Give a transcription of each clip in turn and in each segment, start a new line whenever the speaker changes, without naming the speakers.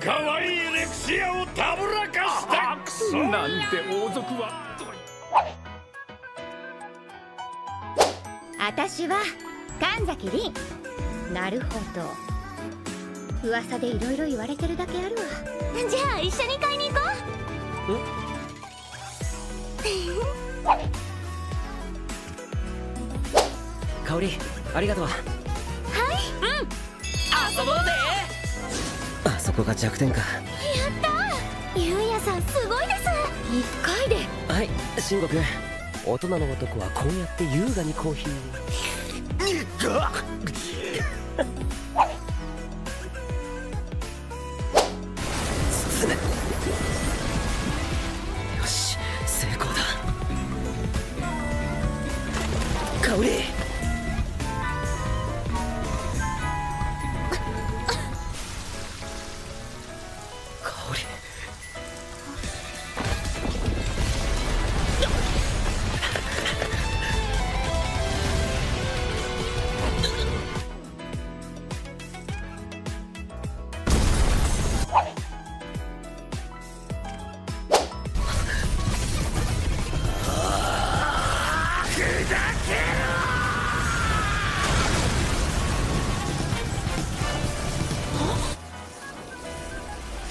可愛いレクシアをたぶらかしたクソ
なんて王族は。
私は神崎凛。なるほど、噂でいろいろ言われてるだけあるわ。
じゃあ一緒に買いに行こ
う。香りありがとう。はい。
遊ぼうぜ。
あそこが弱点か。
やったー、ゆうやさんすごいです。
一回で。
はい、慎吾君、大人の男はこうやって優雅にコーヒー進め。よし、成功だ。香り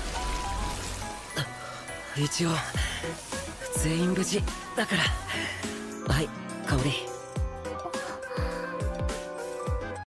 一応全員無事だから。